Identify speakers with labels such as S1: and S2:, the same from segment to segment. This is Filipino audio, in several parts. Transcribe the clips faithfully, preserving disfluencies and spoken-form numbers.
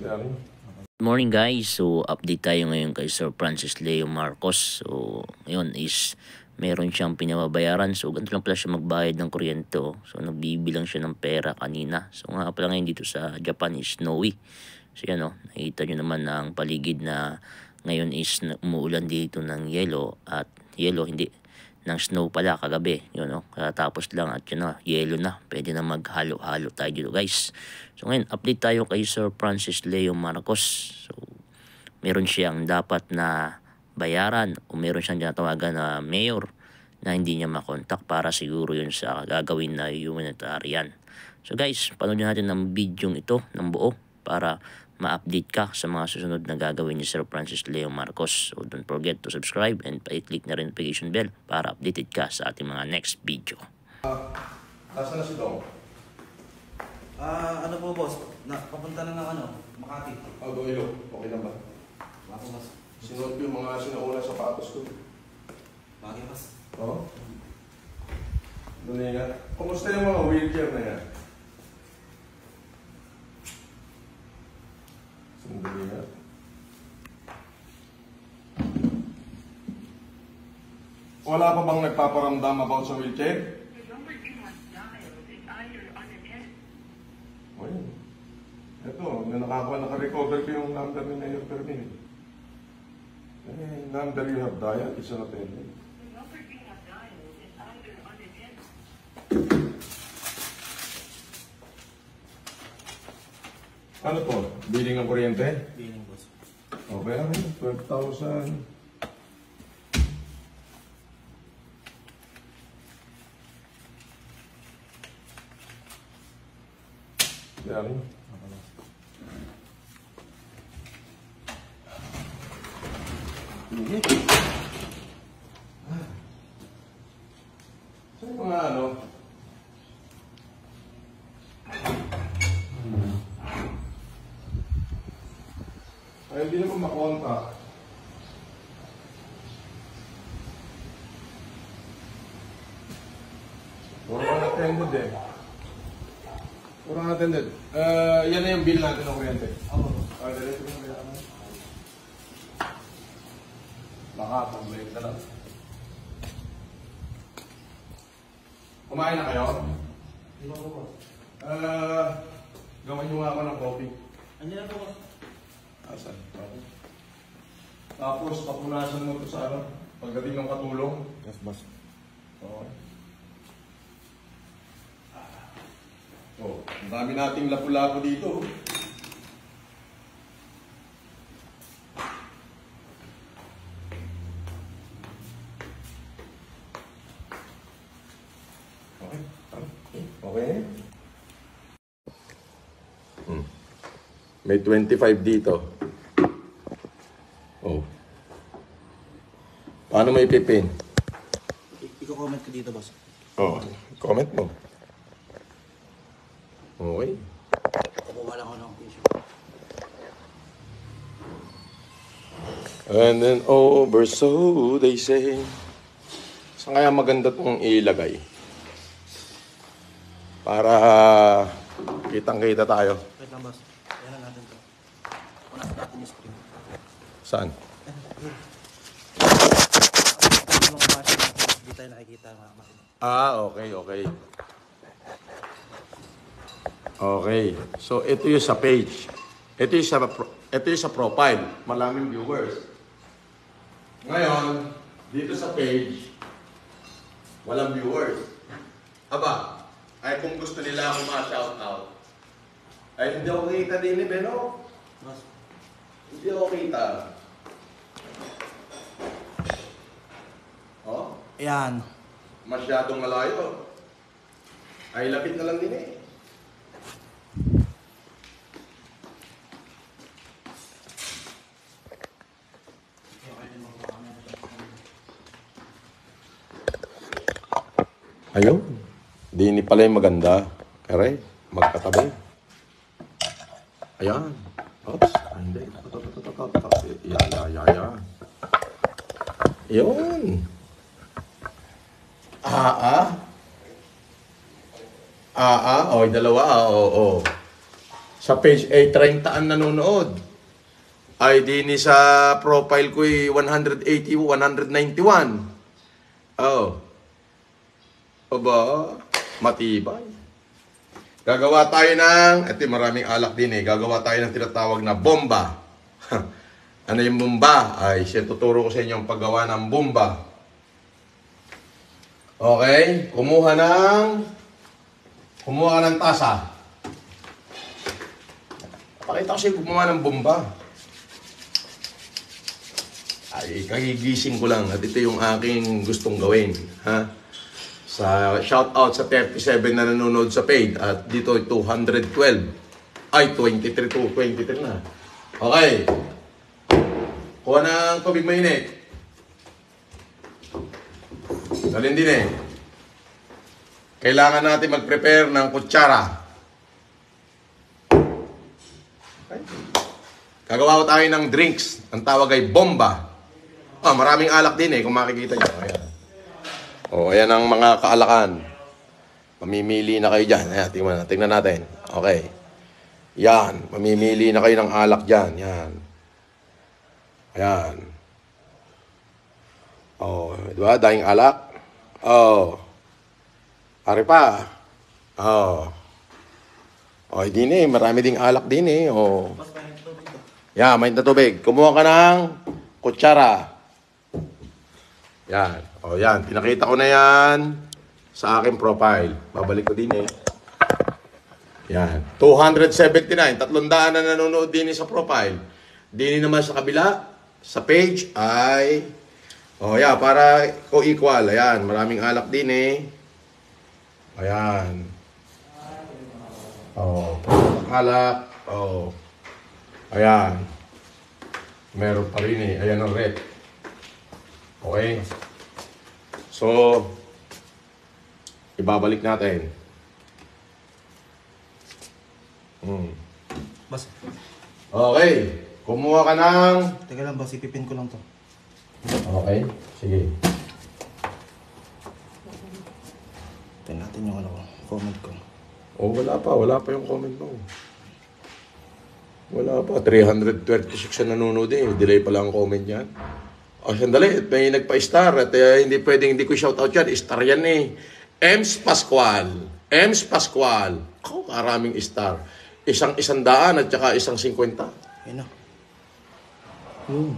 S1: Good morning guys, so update tayo ngayon kay Sir Francis Leo Marcos. So ngayon is meron siyang pinababayaran, so ganito lang pala siya magbayad ng kuryente. So nagbibilang siya ng pera kanina. So nga pala ngayon dito sa Japan is snowy. So yan o, nakita nyo naman ang paligid na ngayon is umuulan dito ng yelo. At yelo, hindi, ng snow pala kagabi. Yun o, katapos lang at yun o, yelo na. Pwede na maghalo-halo tayo dito guys. So ngayon, update tayo kay Sir Francis Leo Marcos. So meron siyang dapat na bayaran o meron siyang tinatawagan na mayor na hindi niya makontak para siguro yun sa gagawin na humanitarian. So guys, panoodin natin ang video ito ng buo para ma-update ka sa mga susunod na gagawin ni Sir Francis Leo Marcos. So don't forget to subscribe and pa-click na rin notification bell para updated ka sa ating mga next video.
S2: Uh, Nasaan na si Dong?
S3: Ah, uh, ano po boss? Na, papunta na ng ano, Makati.
S2: Oh, Doilo. Okay lang ba?
S3: Bakit boss?
S2: Sinuot ko yung mga sinauna sapatos ko.
S3: Bakit boss?
S2: Oo. Doon nga. Kumusta yung mga wheelchair na yan? Sandali nga. Wala pa bang nagpaparamdam about sa wheelchair? O yun. Ito, na nakakuha, naka-recover ko yung number ni Mayor Fermin. Eh, number you have dialed is not pending. Ano po? Billing ng kuryente?
S3: Billing boss.
S2: Okay, ano? twelve thousand. Yan. Hindi. Sa mga ano? Ay, hindi naman makontak. Puro unattended eh. Puro unattended. Uh, yan na yung bill natin ng kuryente.
S3: Oo.
S2: Ah, diretso mo na naman. Baka, pag-break na lang. Kumain na kayo?
S3: Hindi po boss.
S2: Uh, gawin nyo nga ako ng coffee.
S3: Ano na po boss?
S2: Asan? Tapos, papunasan mo ito sa ano, pagdating ng katulong.
S3: Yes, boss.
S2: Okay. Oh, ang dami nating lapu-lapu dito. Okay. Okay. Hmm. May twenty-five dito. Oh. Paano may ipipin?
S3: Iko-comment ko dito, boss.
S2: Oh, comment mo. Okay.
S3: Kukuha lang ako ng tissue.
S2: And then over, so they say. Saan kaya maganda itong ilagay? Para kitang-kita tayo.
S3: Wait lang, boss. Ayan na natin ito. Punasan natin yung screen.
S2: Saan?
S3: Hindi tayo nakikita mga makina.
S2: Ah, okay, okay. Okay. So, ito yung sa page. Ito yung sa, ito yung sa profile. Maraming viewers. Ngayon, dito sa page, walang viewers. Aba, ay kung gusto nila ako ma-shoutout, ay hindi ako kita din ni Beno.
S3: Boss.
S2: Hindi ako kita. Oh?
S3: Ayan.
S2: Masyadong malayo. Ay, lapit na lang din eh. Ayun. Di ni pala yung maganda. Kare, magkatabi. Ayan. Oops. Hindi. Ya, ya, ya, ya. Ayun. Ah, ah. Ah, ah. O, dalawa. Ah, oo, oo. Sa page A, thirty ang nanonood. I D ni sa profile ko ay one eighty, one ninety-one. Oh. Aba, matibay. Gagawa tayo ng, ito maraming alak din eh, gagawa tayo ng tinatawag na bomba. Ano yung bomba? Ay, siya tuturo ko sa inyo ang paggawa ng bomba. Okay, kumuha ng, kumuha ka ng tasa. Pakita ko sa'yo gumawa ng bomba. Ay, kagigising ko lang at ito yung aking gustong gawin. Ha? Sa shout out sa thirty-seven na nanonood sa paid at dito two hundred twelve. Ay, twenty-three to twenty-three na. Okay. Kuha ng tubig mainit. Dalhin din eh. Kailangan natin mag-prepare ng kutsara. Okay. Gagawa ko tayo ng drinks. Ang tawag ay bomba. Ah, maraming alak din eh kung makikita nyo. Ayan. O, ayan ang mga kaalakan. Mamimili na kayo dyan. Ayan, tingnan, tingnan natin. Okay. Yan. Mamimili na kayo ng alak dyan. Yan. Ayan. O, di ba? Daing alak. O. Pare pa. O. O, hindi na eh. Marami ding alak din eh. O. Yan, may na tubig. Kumuha ka ng kutsara. Yan. O yan, pinakita ko na yan sa aking profile. Babalik ko din eh. Yan. two seventy-nine. Tatlong daan na nanonood din eh sa profile. Din naman sa kabila, sa page ay... O yan, para co-equal. Ayan, maraming alak din eh. Ayan. O, alak. O. Ayan. Meron pa rin eh. Ayan ang red. Okay. So, ibabalik natin. Hmm.
S3: Boss,
S2: Okay. Kumuha ka ng...
S3: teka lang boss, ipipin ko lang to.
S2: Okay. Sige.
S3: Tingnan natin yung ano, comment ko.
S2: Oh, wala pa. Wala pa yung comment mo. Wala pa. three thirty-six na nanonood eh. Delay pa lang ang comment yan. O, sandali. May nagpa-star. At uh, hindi pwedeng hindi ko shoutout yan. Star yan eh. Ems Pascual. Ems Pascual. Ako, karaming star. Isang isang daan at saka isang cinquenta.
S3: Ayun na. Yun.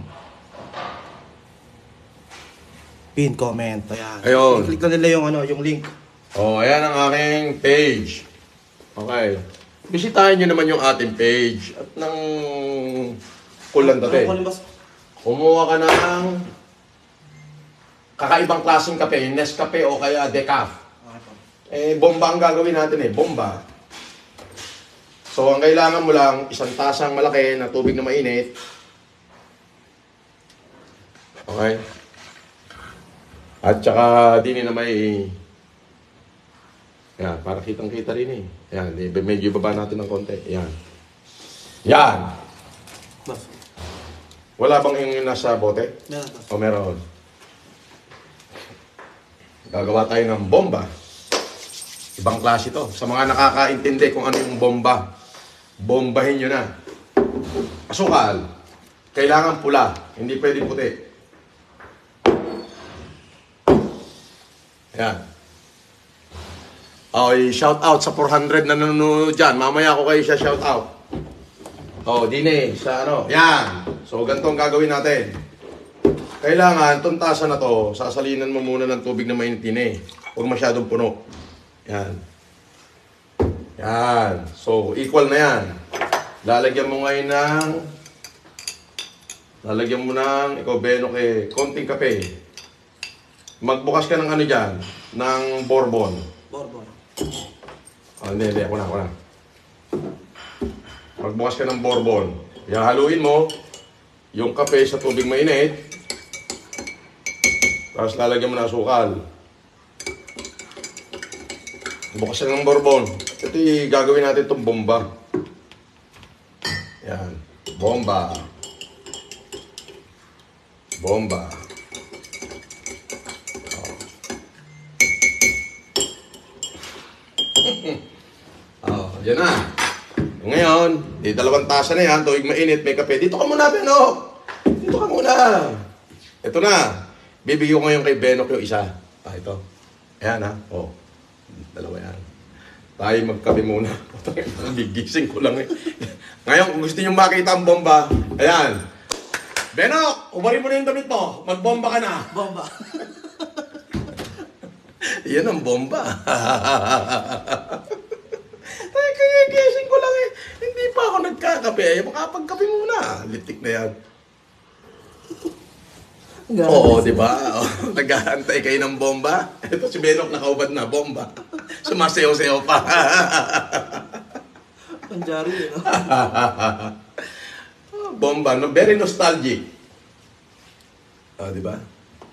S3: Pin, comment. Ayan.
S2: Ayun.
S3: I-click na nila yung, ano, yung link.
S2: Oh, ayan ang aking page. Okay. Bisitahin nyo naman yung ating page. At nang kulang dati.
S3: Ano, boss?
S2: Kumuha ka ng kakaibang klaseng kape, Nescafe o kaya Decaf.
S3: Okay po.
S2: Eh, bomba ang gagawin natin eh, bomba. So, ang kailangan mo lang, isang tasang malaki na tubig na mainit. Okay? At saka, din na may... Yan, para kitang-kita rin eh. Yan, medyo ibaba natin ng konti. Yan. Yan!
S3: Boss,
S2: Wala bang yung nasa bote?
S3: meron boss.
S2: O meron? Gagawa tayo ng bomba. Ibang klase to. Sa mga nakakaintindi kung ano yung bomba, bombahin nyo na. Asukal. Kailangan pula. Hindi pwede puti. Ayan. Okay, shout out sa four hundred na nanonood dyan. Mamaya ko kayo siya shout out. Oh, dine, sa ano. Yan. So, ganito ang gagawin natin. Kailangan, itong tasa na to, sasalinan mo muna ng tubig na mainit din eh. Huwag masyadong puno. Yan. Yan. So, equal na yan. Lalagyan mo ngayon ng... Lalagyan mo ng, ikaw, Benok eh, konting kape. Magbukas ka ng ano dyan, ng bourbon.
S3: Bourbon.
S2: Ah, hindi, hindi. Ako na, ako na. Magbukas ka ng bourbon. Haluin mo yung kape sa tubig mainit. Tapos lalagyan mo ng asukal. Bukas ka ng bourbon. Ito yung gagawin natin itong bomba. Yan. Bomba. Bomba. Oh, yan na. Ngayon, di dalawang tasa na yan, tuwing mainit, may kape. Dito ka muna, Benok! Dito ka muna! Ito na. Bibigyan ko ngayon kay Benok yung isa. Ah, ito. Ayan ha. Oh. Dalawa yan. Tayo magkape muna. Gigising ko lang eh. Ngayon, kung gusto nyo makita ang bomba, ayan. Benok, ubarin mo na yung damit mo. Magbomba ka na.
S3: Bomba.
S2: Yan ang bomba. Ay, kaya gising ko lang eh. Hindi pa ako nagkakape. Ay, makapagkape muna. Litik na yan. Oo, di ba? Oh, nag-aantay kayo ng bomba. Ito si Benok nakaubad na bomba. Sumasayaw-sayaw pa.
S3: Panjari yun, no?
S2: Bomba, no? Very nostalgic. Oh, di ba?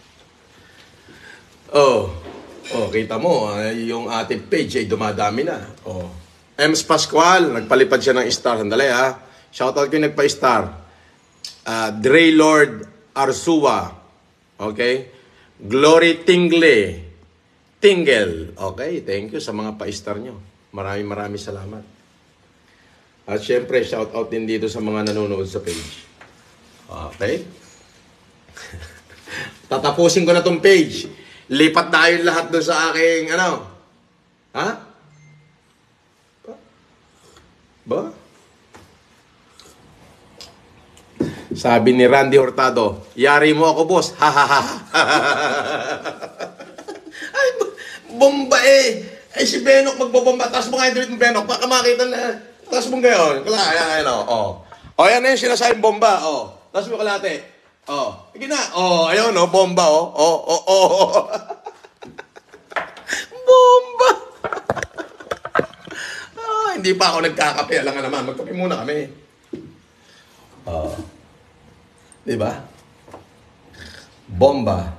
S2: Oh. Oh, kita mo, uh, yung ating page ay dumadami na. Oh. Ems Pascual, nagpalipad siya ng star. Sandali ha. Shoutout ko yung nagpa-star. Uh, Dre Lord Arsua. Okay? Glory Tingle. Tingle. Okay, thank you sa mga pa-star nyo. Maraming maraming salamat. At syempre, shoutout din dito sa mga nanonood sa page. Okay? Tatapusin ko na tong page. Lipat na kayo lahat doon sa aking, ano? Ha? Ba? Ba? Sabi ni Randy Hurtado, yari mo ako, boss. Ha, ha, ha. Ay, bomba eh. Ay, si Benok magbobomba. Taas mo nga yung damit mo, Benok. Baka makita na. Taas mo ngayon. Kala, ayan, ayan, o. Oh. O, yan na yung sinasayang bomba. O, oh. Taas mo kalate. Oh, sige na. Oh, ayun no, bomba oh. Oh, oh, oh. Bomba. Ah, hindi pa ako nagkakape, alam nga naman, magkape muna kami. Oh. 'Di ba? Bomba.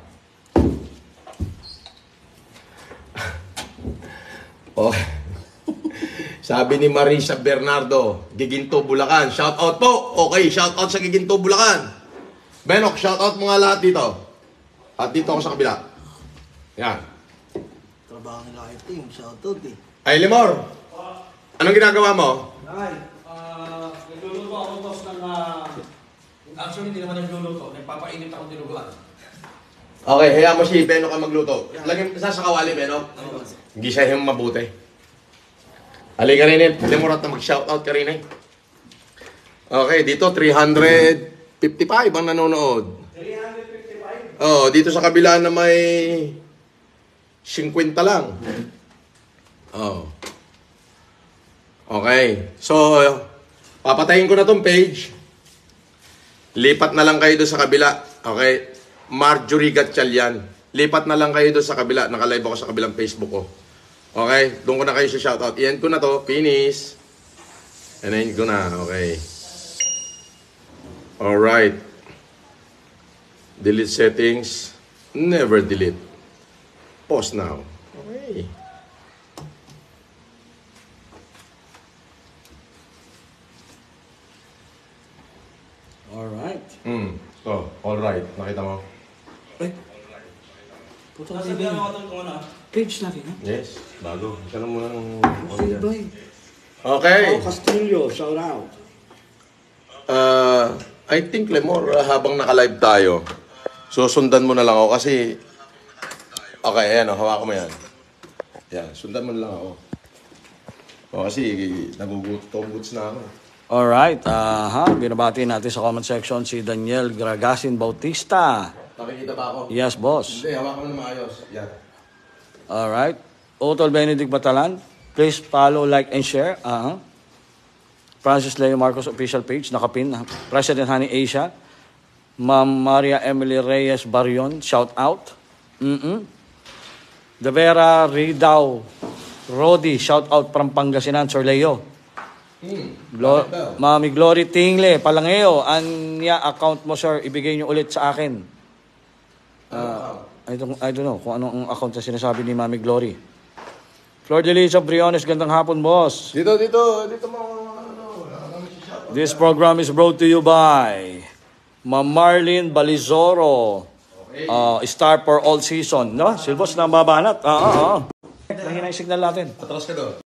S2: Oh. Sabi ni Marisa Bernardo, Giginto, Bulacan. Shout out po. Okay, shout out sa Giginto, Bulacan. Benok, shoutout mo nga lahat dito. At dito ako sa kabila. Yan.
S3: Trabaho nila kay team. Shoutout eh.
S2: Ay, Limor. Anong ginagawa mo?
S4: Nay, ah, nagluluto ako boss ng, ah, actually hindi naman nagluluto, nagpapainit ako dinuguan.
S2: Okay, hayaan mo si Benok ang magluto. Lagyan sa sa kawali, Benok. Gisahin mo mabuti. Halika rin eh. Limor at na mag-shoutout ka rin eh. Okay, dito three hundred fifty-five ang nanonood.
S4: three hundred fifty-five?
S2: Oh, dito sa kabila na may fifty lang. Oh. Okay. So, papatayin ko na tong page. Lipat na lang kayo doon sa kabila. Okay? Marjorie Gatchalian. Lipat na lang kayo doon sa kabila. Naka-live ako sa kabilang Facebook ko. Okay? Doon ko na kayo sa shoutout. Iyan ko na to. Finish. Anayin ko na. Okay. Alright. Delete settings. Never delete. Pause now. Okay.
S3: Alright.
S2: Hmm. So, alright. Nakita mo?
S3: Ay. Puto kasi
S4: Sasabihan
S3: din.
S4: ako ito kung ano.
S3: Page na rin, ha?
S2: Yes. Bago. Ika na muna ng...
S3: Okay, bye.
S2: Okay.
S3: Oh, Castillo, shout out.
S2: Uh, I think, Lemor, uh, habang naka-live tayo, susundan mo na lang ako kasi... Okay, ayan o. Hawakan mo yan. Yan. Sundan mo na lang ako. O, kasi nagugutobuts na ako.
S5: Alright, aha, binabati natin sa comment section si Daniel Gragasin Bautista.
S2: Nakikita ba ako?
S5: Yes, boss.
S2: Hindi, hawakan mo na maayos. Yan.
S5: Alright. Otol Benedict Batalan, please follow, like, and share. Aha. Francis Leo Marcos official page, nakapin. President Honey Asia. Ma'am Maria Emily Reyes Barion, shout out. Mm-mm. De Vera Ridao Rodi, shout out from Pangasinan, Sir Leo.
S2: Hmm.
S5: Glo- Mami Glory Tingle, Palangeo, anya account mo sir, ibigay nyo ulit sa akin. Uh, I, don't, I don't know kung anong account na sinasabi ni Mami Glory. Flor de Liza Briones, gandang hapon boss.
S2: Dito, dito, dito mo. Ano, ano,
S5: This program is brought to you by Ma'am Marlene Balizoro, uh, Star for All Season. No? Silvos na babanat. Ah, ah, ah. Lahina yung signal natin.
S2: Atras ka doon.